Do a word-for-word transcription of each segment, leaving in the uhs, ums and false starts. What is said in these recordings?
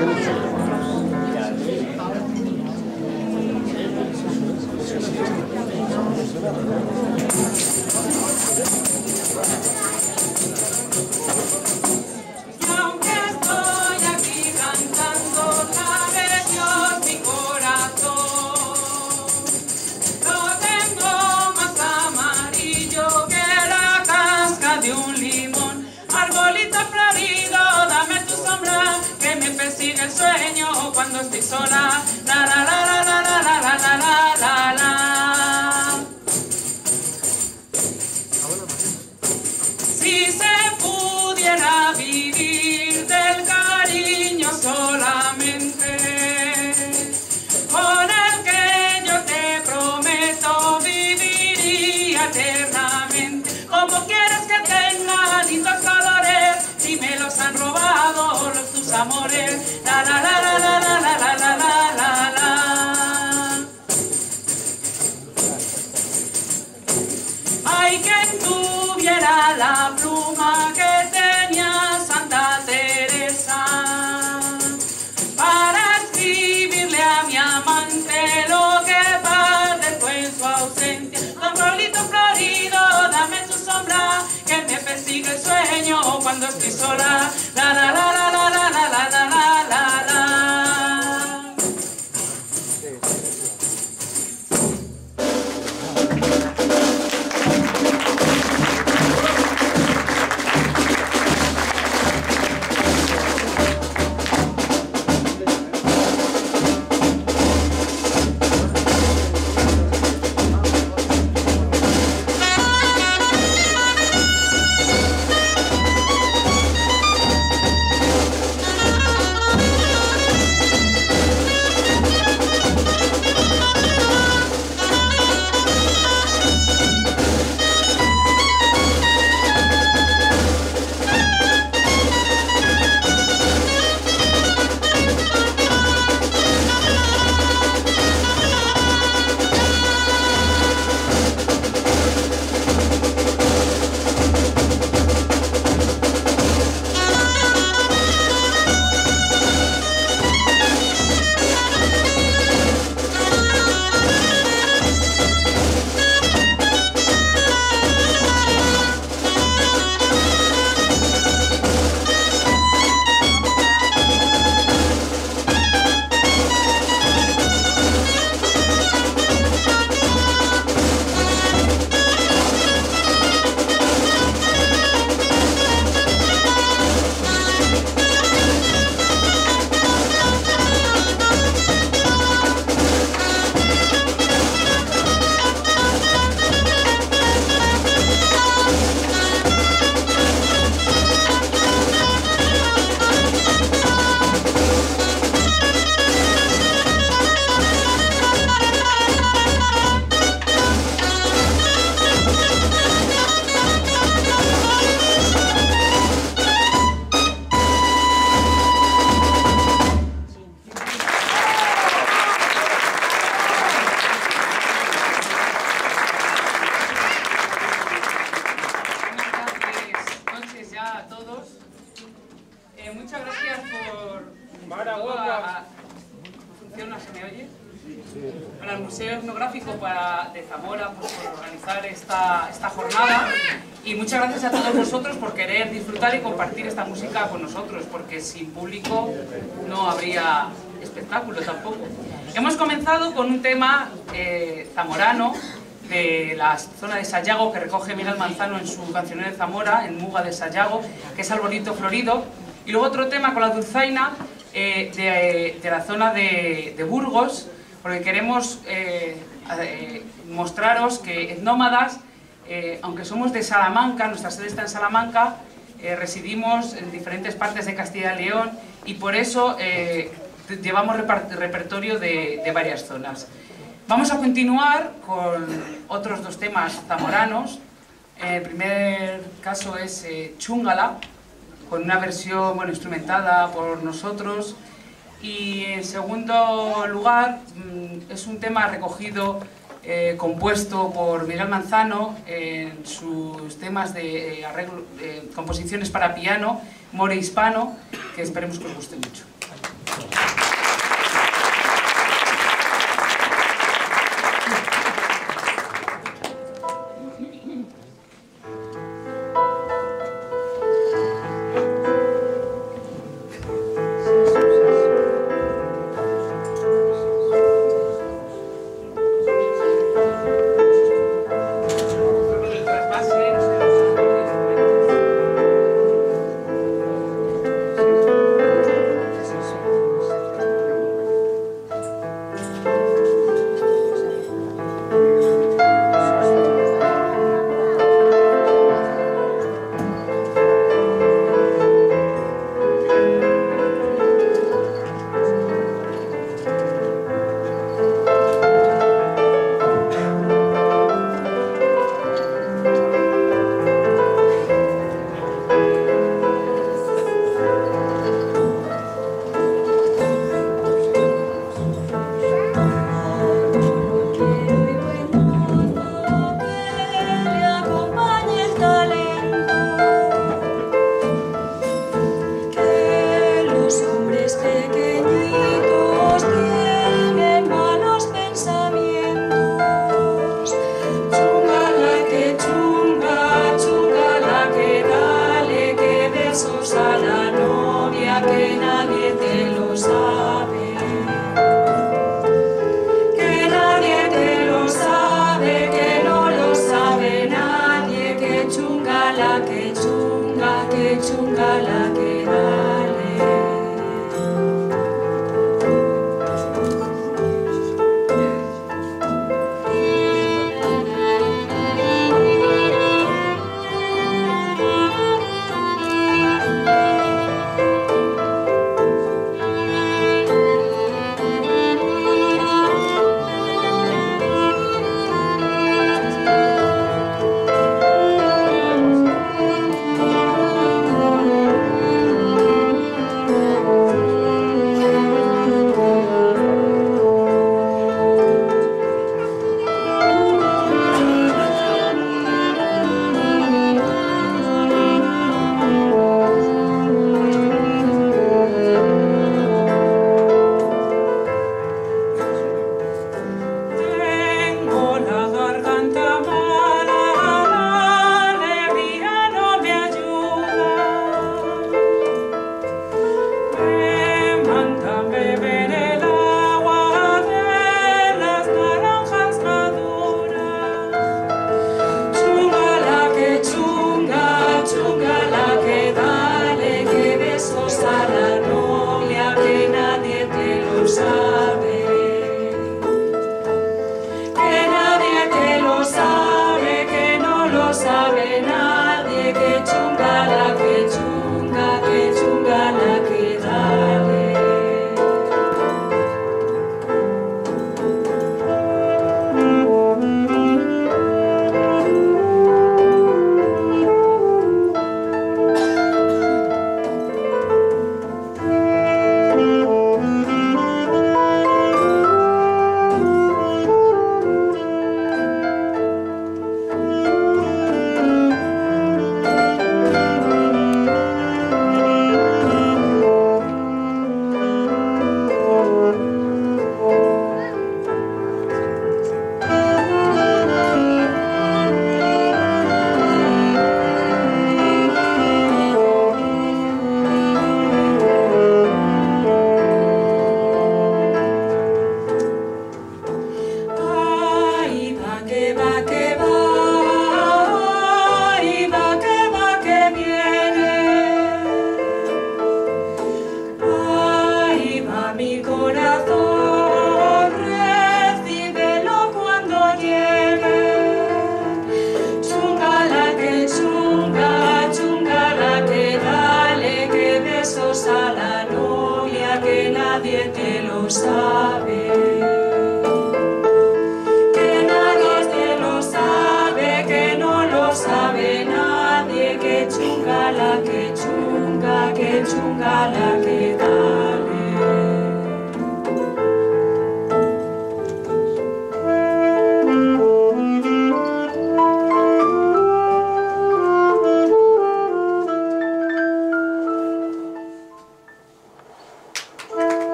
El sueño cuando estoy sola, la la la la la la la la la la la. Si se pudiera vivir del cariño solamente, con el que yo te prometo viviría eternamente. Como quieres que tenga lindos colores si me los han robado los tus amores? La la la la la la la la la la la la. Hay quien tuviera la pluma que tenía Santa Teresa para escribirle a mi amante lo que padezco en su ausencia. Don Pablito florido, dame tu sombra que me persigue el sueño cuando estoy sola. La la la la la la la la la la la la. Para el Museo Etnográfico para, de Zamora pues, por organizar esta, esta jornada, y muchas gracias a todos vosotros por querer disfrutar y compartir esta música con nosotros, porque sin público no habría espectáculo tampoco. Hemos comenzado con un tema eh, zamorano de la zona de Sayago que recoge Miguel Manzano en su cancionero de Zamora, en Muga de Sayago, que es Arbolito Florido, y luego otro tema con la dulzaina eh, de, de la zona de, de Burgos, porque queremos eh, eh, mostraros que etnómadas, eh, aunque somos de Salamanca, nuestra sede está en Salamanca, eh, residimos en diferentes partes de Castilla y León, y por eso eh, llevamos repertorio de, de varias zonas. Vamos a continuar con otros dos temas zamoranos. El primer caso es eh, Chúngala, con una versión bueno, instrumentada por nosotros. Y en segundo lugar, es un tema recogido, eh, compuesto por Miguel Manzano en sus temas de eh, arreglo, eh, composiciones para piano, more hispano, que esperemos que os guste mucho.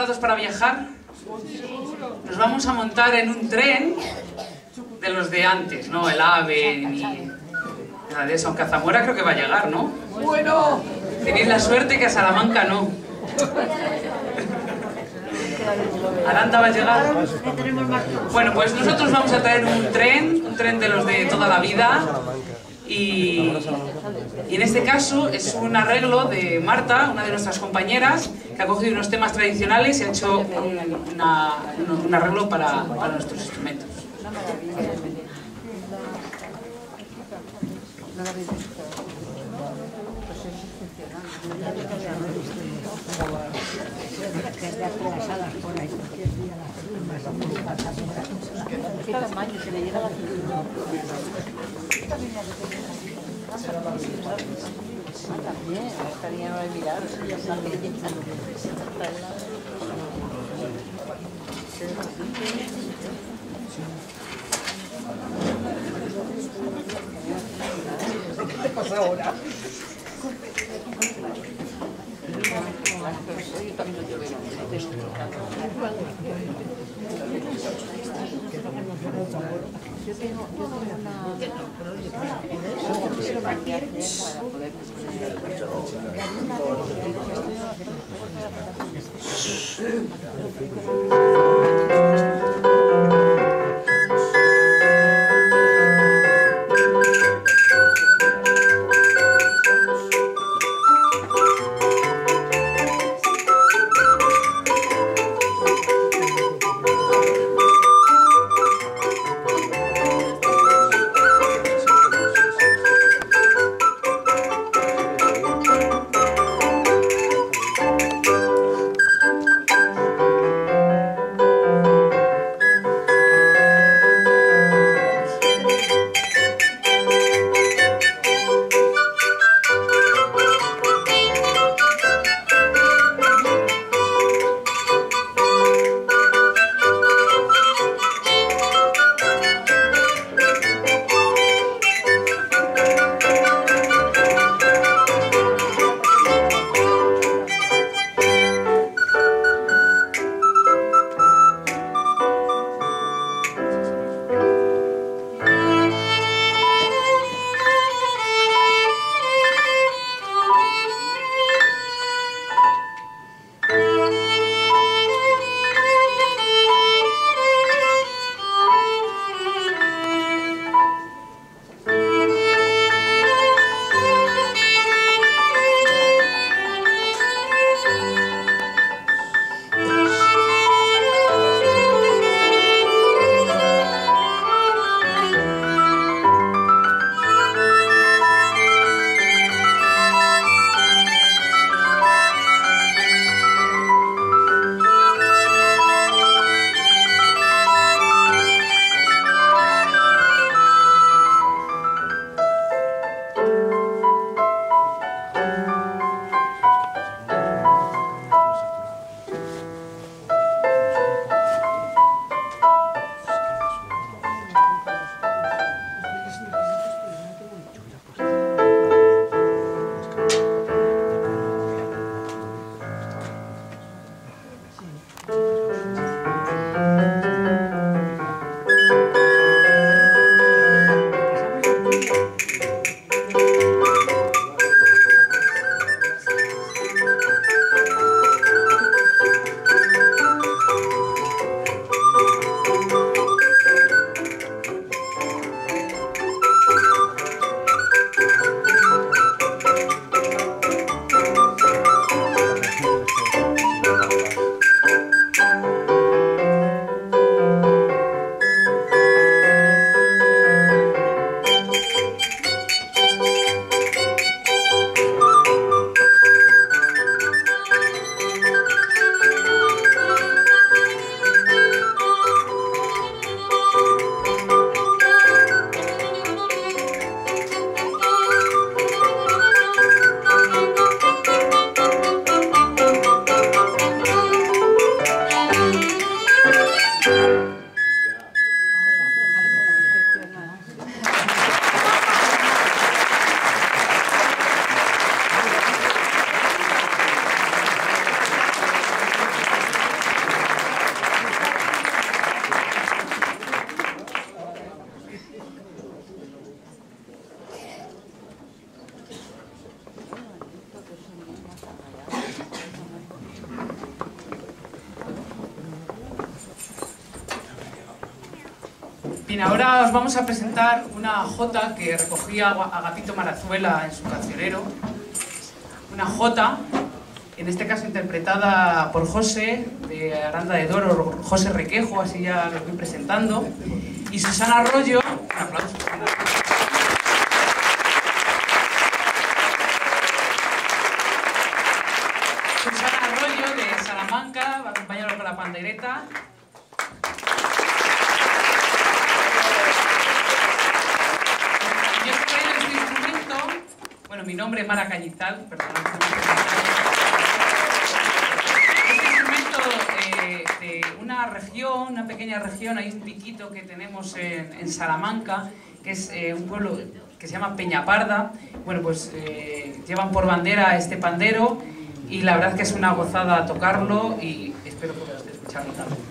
¿Preparados para viajar? Nos vamos a montar en un tren de los de antes, no el AVE ni nada de eso, aunque a Zamora creo que va a llegar, ¿no? Bueno, tenéis la suerte que a Salamanca no. ¿Aranda va a llegar? Bueno, pues nosotros vamos a traer un tren, un tren de los de toda la vida. Y, y en este caso es un arreglo de Marta, una de nuestras compañeras, que ha cogido unos temas tradicionales y ha hecho un, una, un arreglo para, para nuestros instrumentos. ¿qué tamaño se le llega a la también, estaría no de mirar, ya está ¿qué te pasa ahora? Yo tengo, yo tengo Bien, ahora os vamos a presentar una jota que recogía Agapito Marazuela en su cancionero. Una jota, en este caso interpretada por José, de Aranda de Duero, José Requejo, así ya lo voy presentando. Y Susana Arroyo, un aplauso, Susana. Susana Arroyo, de Salamanca, va a acompañarnos con la pandereta. Yo estoy trayendo este instrumento, bueno, mi nombre es Mara Cañital, perdón. Este instrumento eh, de una región, una pequeña región, hay un piquito que tenemos en, en Salamanca, que es eh, un pueblo que se llama Peñaparda. Bueno, pues eh, llevan por bandera este pandero y la verdad es que es una gozada tocarlo y espero poder escucharlo también.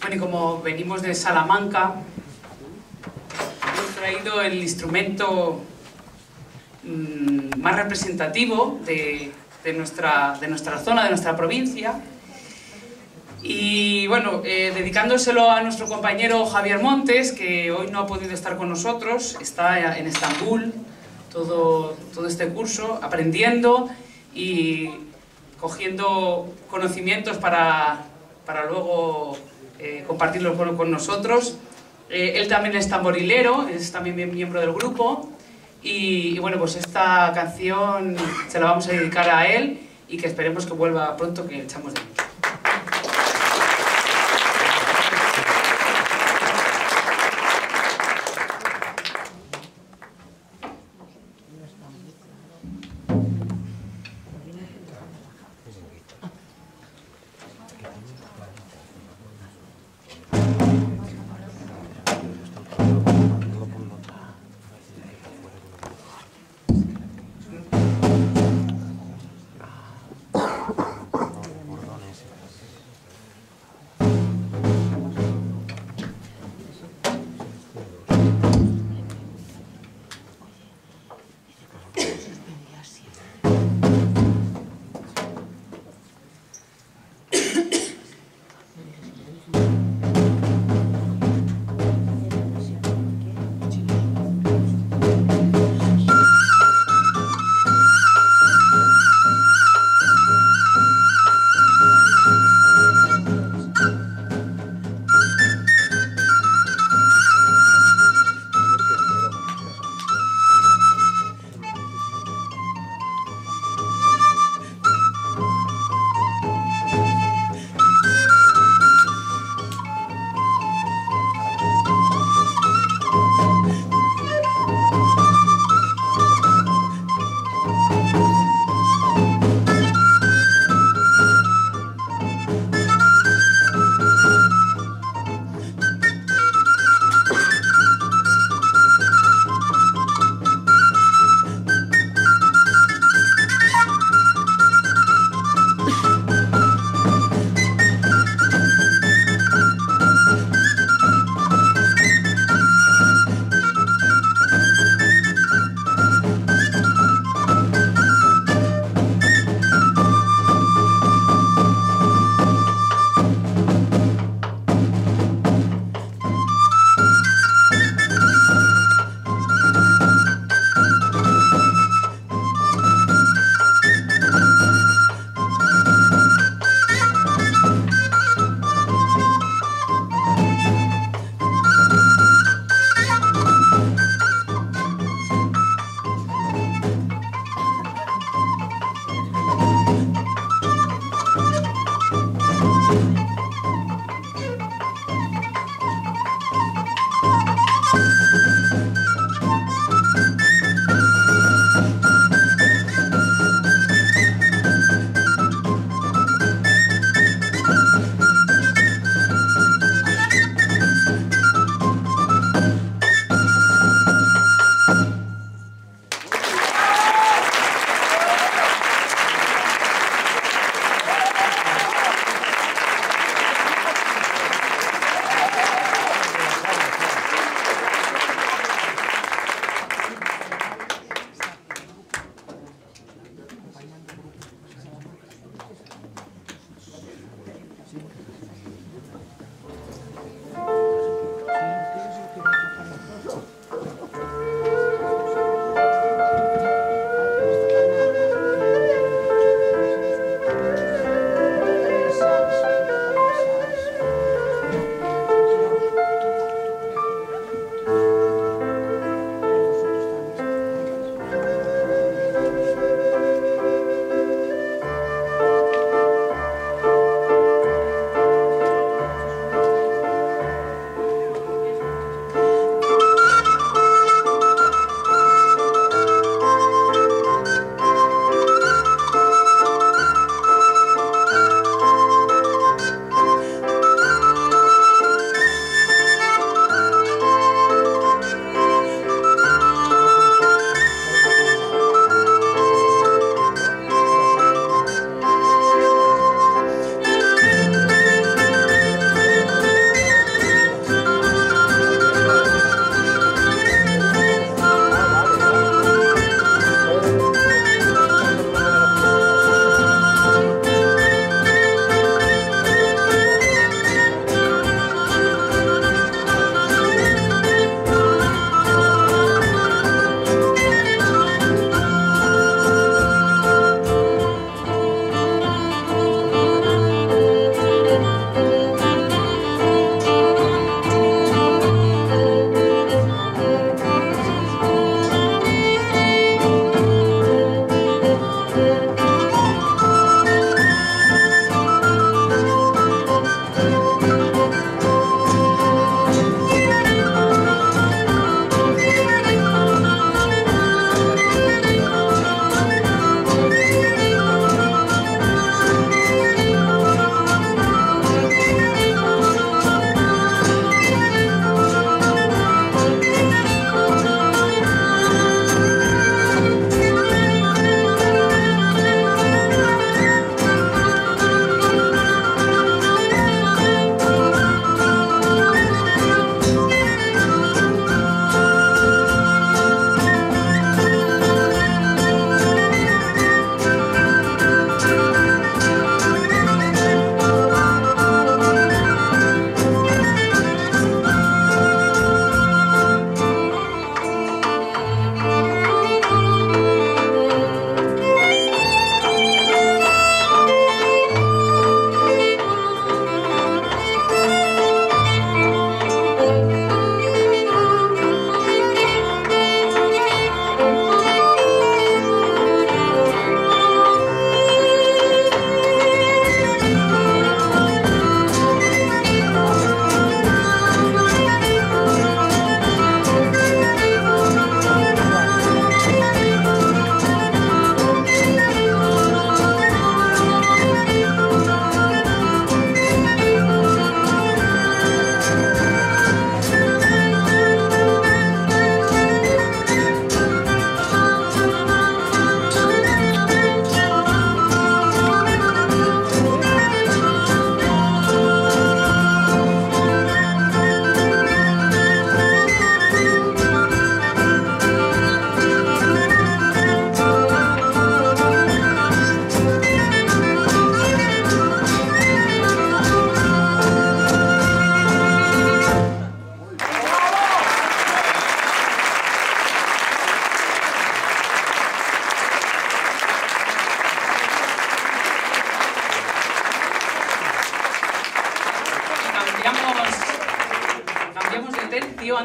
Bueno, y como venimos de Salamanca, hemos traído el instrumento mmm, más representativo de, de, nuestra, de nuestra zona, de nuestra provincia. Y bueno, eh, dedicándoselo a nuestro compañero Javier Montes, que hoy no ha podido estar con nosotros, está en Estambul todo, todo este curso, aprendiendo y cogiendo conocimientos para, para luego eh, compartirlos con, con nosotros. Eh, él también es tamborilero, es también miembro del grupo y, y bueno, pues esta canción se la vamos a dedicar a él y que esperemos que vuelva pronto, que echamos de menos.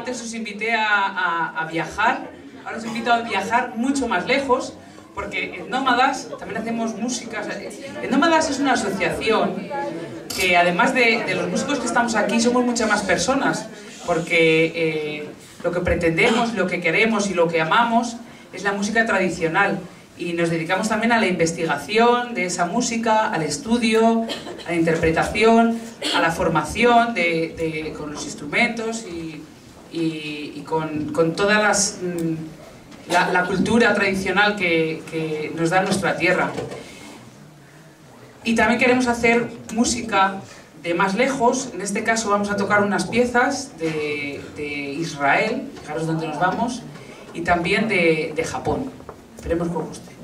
antes os invité a, a, a viajar, ahora os invito a viajar mucho más lejos, porque en Nómadas también hacemos música. En Nómadas es una asociación que, además de, de los músicos que estamos aquí, somos muchas más personas, porque eh, lo que pretendemos, lo que queremos y lo que amamos es la música tradicional, y nos dedicamos también a la investigación de esa música, al estudio, a la interpretación, a la formación de, de, con los instrumentos y, y, y con, con todas las... La, la cultura tradicional que, que nos da nuestra tierra. Y también queremos hacer música de más lejos. En este caso vamos a tocar unas piezas de, de Israel, fijaros dónde nos vamos, y también de, de Japón. Esperemos que os guste.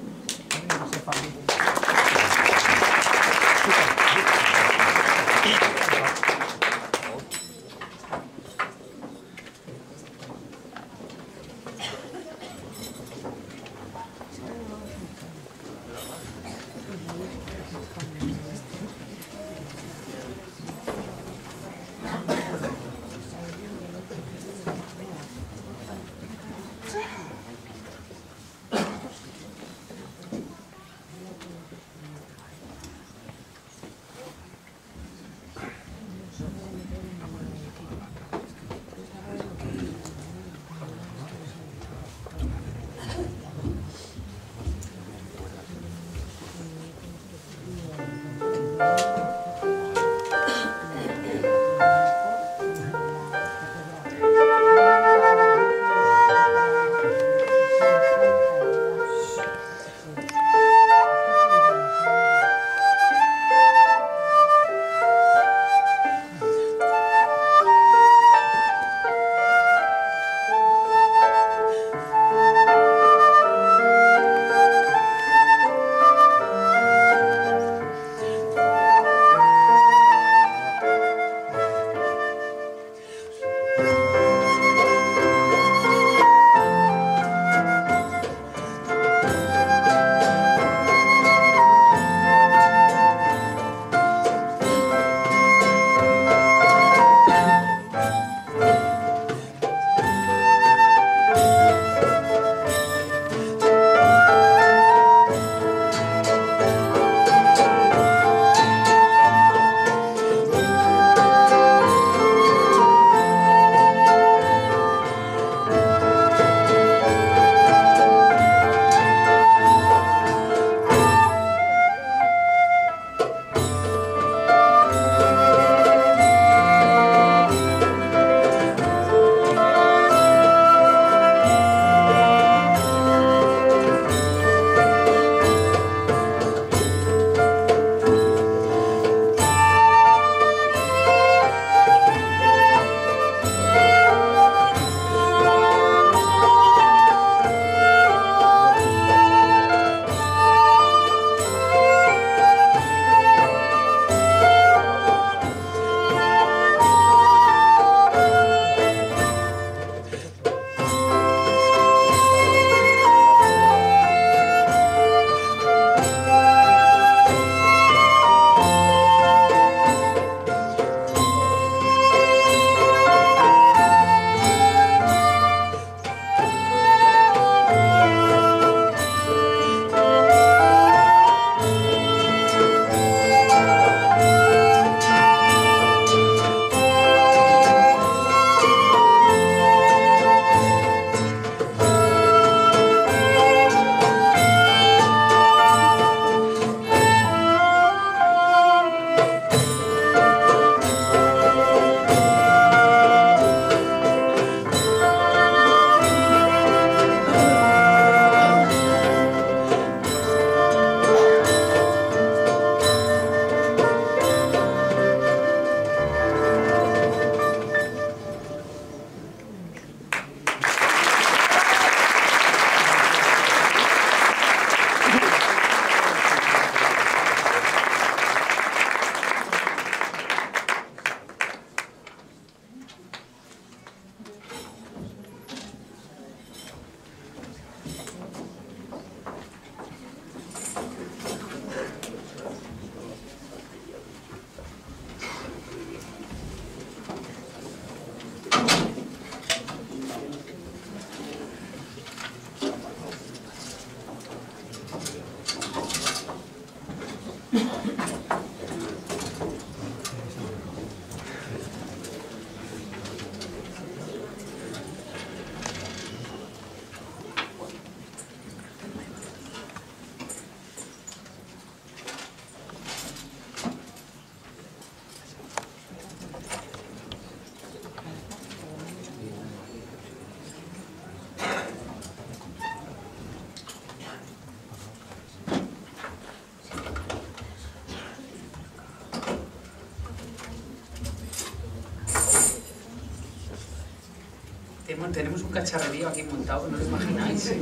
tenemos un cacharrerío aquí montado, no lo imagináis.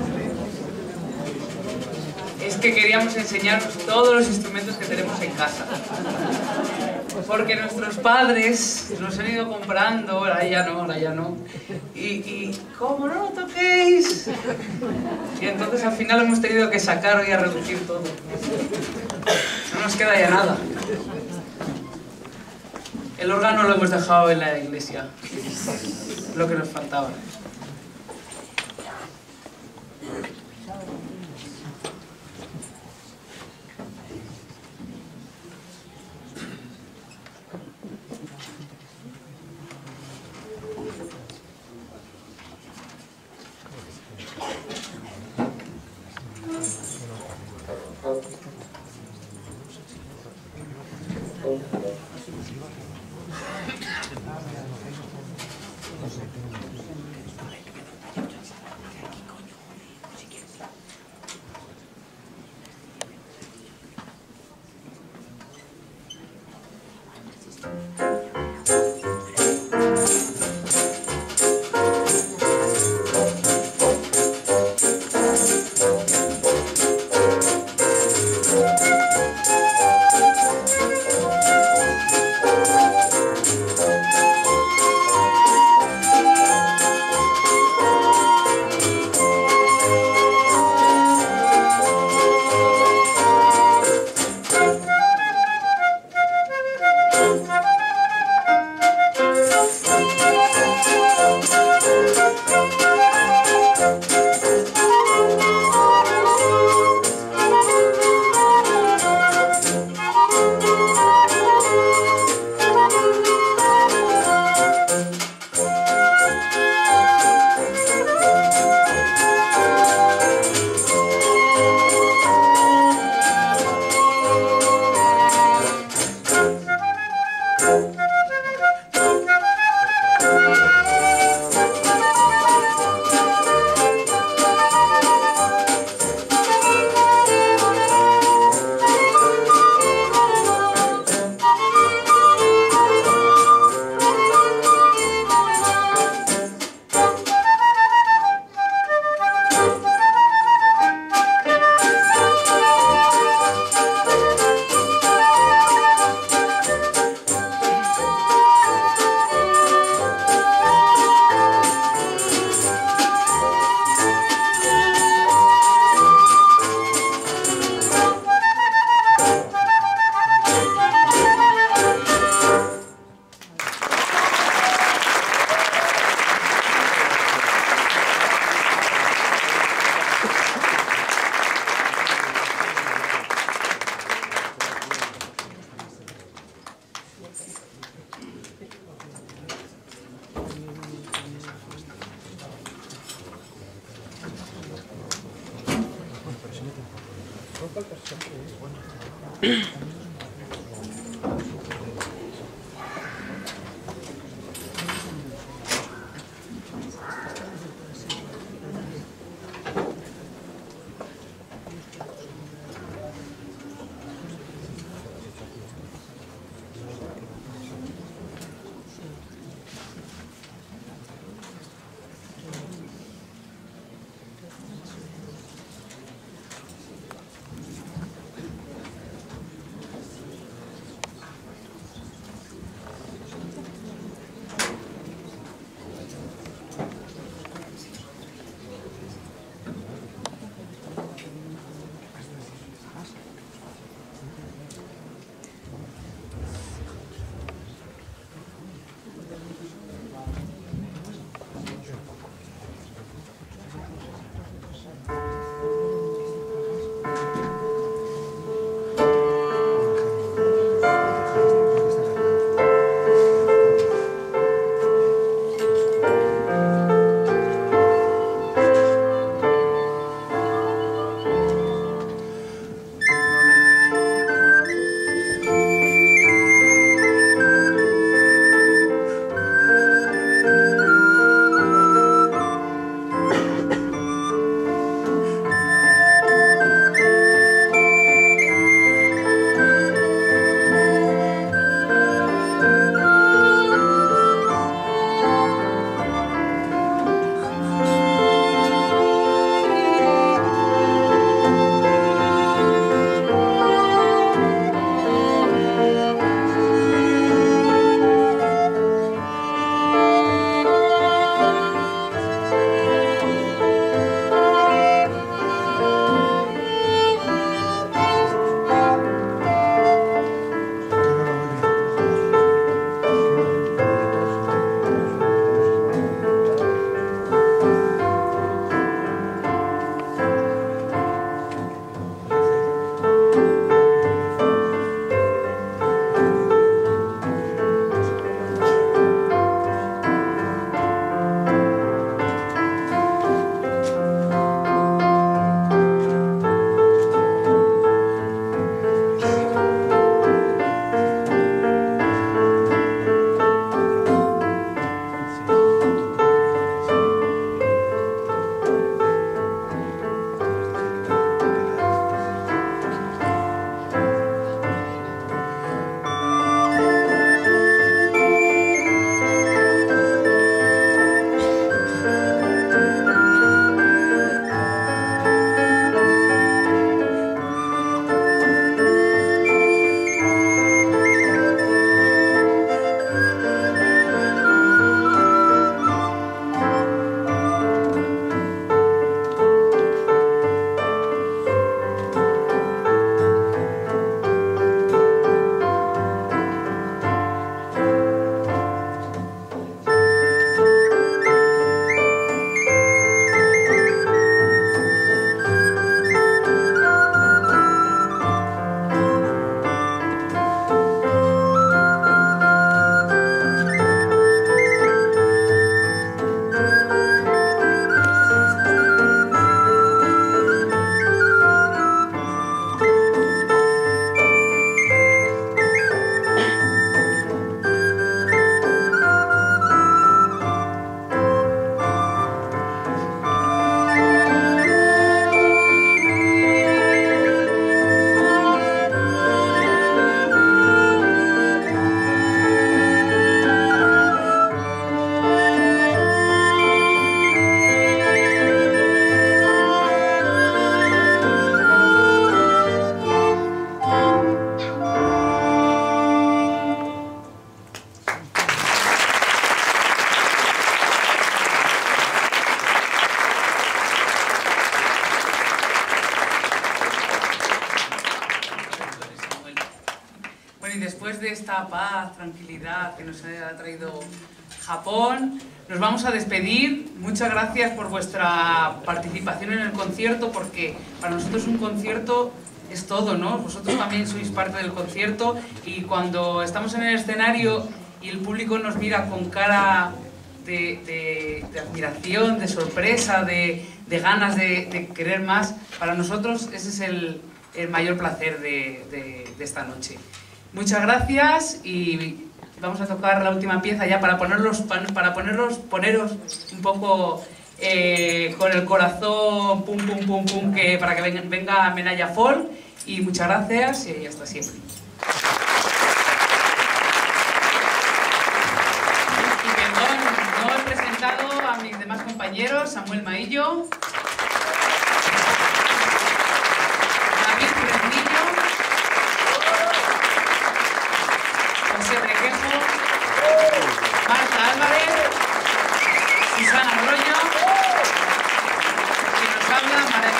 Es que queríamos enseñaros todos los instrumentos que tenemos en casa. Porque nuestros padres los han ido comprando, ahora ya no, ahora ya no. Y, y ¿cómo no lo toquéis? Y entonces al final hemos tenido que sacar y a reducir todo. No nos queda ya nada. El órgano lo hemos dejado en la iglesia. Lo que nos faltaba. después de esta paz, tranquilidad que nos ha traído Japón, nos vamos a despedir. Muchas gracias por vuestra participación en el concierto, porque para nosotros un concierto es todo, ¿no? Vosotros también sois parte del concierto, y cuando estamos en el escenario y el público nos mira con cara de, de, de admiración, de sorpresa, de, de ganas de, de querer más, para nosotros ese es el, el mayor placer de, de, de esta noche. Muchas gracias, y vamos a tocar la última pieza ya para ponerlos, para ponerlos, poneros un poco eh, con el corazón pum pum pum pum, que, para que venga, venga Menaya Folk. Y muchas gracias y hasta siempre. Y perdón, no he presentado a mis demás compañeros: Samuel Maillo, David Fresnillo, José Requejo, Marta Álvarez, Susana Arroyo, que nos habla María.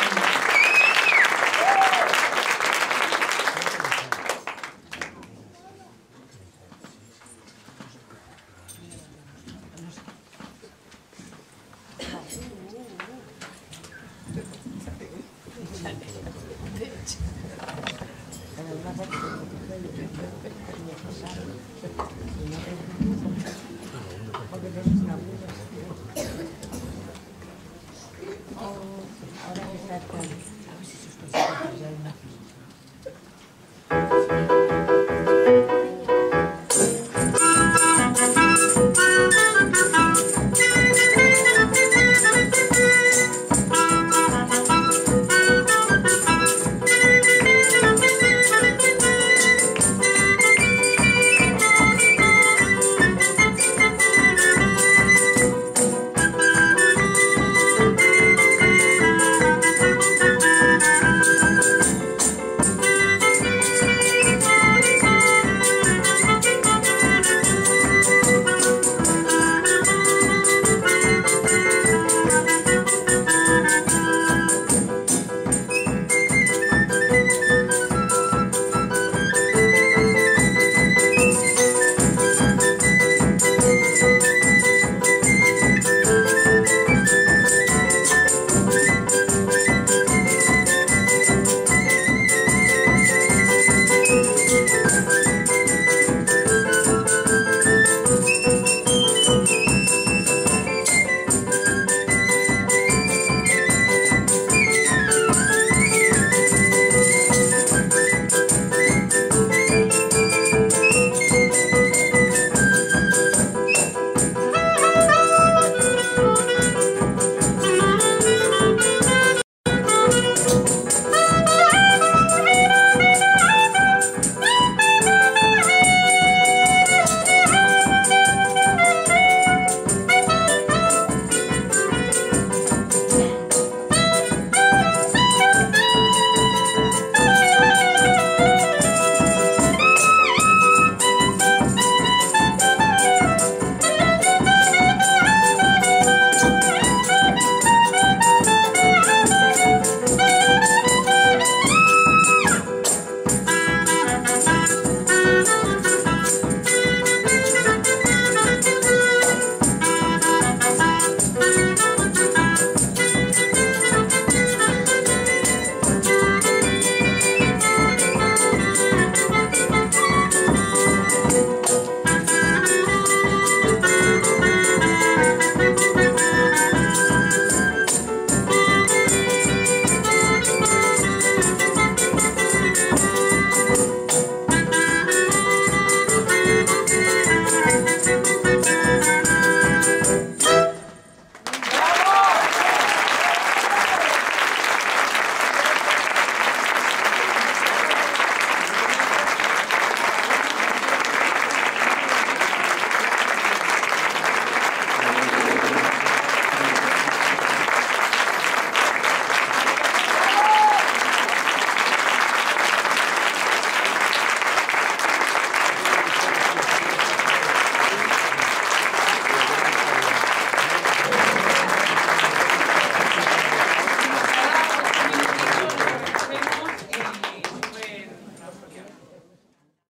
Ahora que está, a ver si sus cosas ya hay una